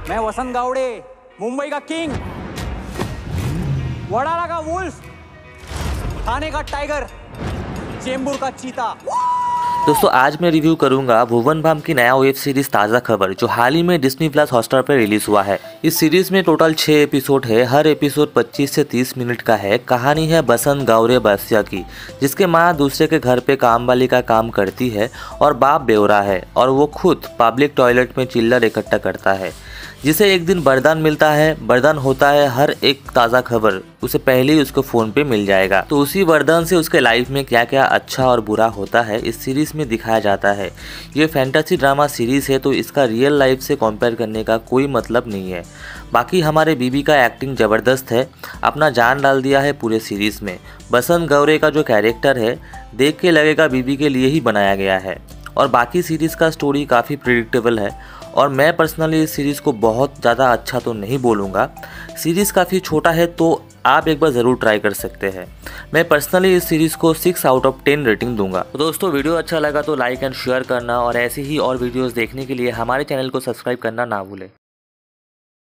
मैं वसंत गावड़े, मुंबई का किंग, वडाला का वुल्फ, थाने का टाइगर, चेंबूर का चीता। दोस्तों आज मैं रिव्यू करूंगा भुवन बाम की नया वेब सीरीज ताज़ा खबर जो हाल ही में डिज्नी प्लस हॉटस्टार पर रिलीज हुआ है। इस सीरीज में टोटल 6 एपिसोड है। हर एपिसोड 25 से 30 मिनट का है। कहानी है बसंत गावड़े बसिया की, जिसके माँ दूसरे के घर पे काम वाली का काम करती है और बाप बेवरा है और वो खुद पब्लिक टॉयलेट में चिल्लर इकट्ठा करता है, जिसे एक दिन वरदान मिलता है। वरदान होता है हर एक ताज़ा खबर उसे पहले ही उसको फ़ोन पे मिल जाएगा। तो उसी वरदान से उसके लाइफ में क्या क्या अच्छा और बुरा होता है इस सीरीज़ में दिखाया जाता है। ये फैंटेसी ड्रामा सीरीज़ है तो इसका रियल लाइफ से कंपेयर करने का कोई मतलब नहीं है। बाकी हमारे बीबी का एक्टिंग ज़बरदस्त है, अपना जान डाल दिया है पूरे सीरीज़ में। बसंत गावड़े का जो कैरेक्टर है देख के लगेगा बीबी के लिए ही बनाया गया है। और बाकी सीरीज़ का स्टोरी काफ़ी प्रिडिक्टेबल है और मैं पर्सनली इस सीरीज़ को बहुत ज़्यादा अच्छा तो नहीं बोलूँगा। सीरीज़ काफ़ी छोटा है तो आप एक बार ज़रूर ट्राई कर सकते हैं। मैं पर्सनली इस सीरीज़ को 6 आउट ऑफ 10 रेटिंग दूंगा। तो दोस्तों वीडियो अच्छा लगा तो लाइक एंड शेयर करना और ऐसी ही और वीडियोस देखने के लिए हमारे चैनल को सब्सक्राइब करना ना भूलें।